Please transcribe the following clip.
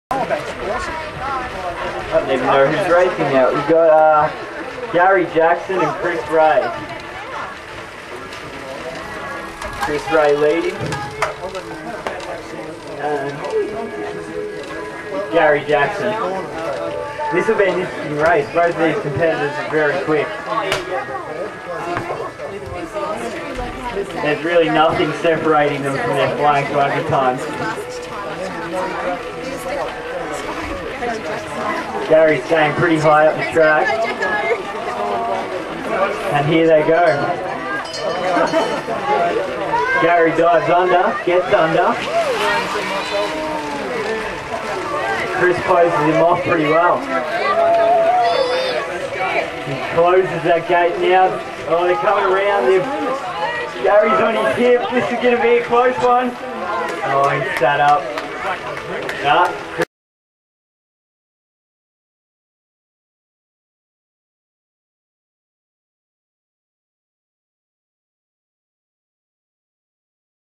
I don't even know who's racing now. We've got Gary Jackson and Chris Ray. Chris Ray leading. And Gary Jackson. This will be an interesting race. Both of these competitors are very quick. There's really nothing separating them from their flying 200 times. Gary's staying pretty high up the track. And here they go. Gary dives under, gets under. Chris closes him off pretty well. He closes that gate now. Oh, they're coming around. Gary's on his hip. This is going to be a close one. Oh, he's sat up.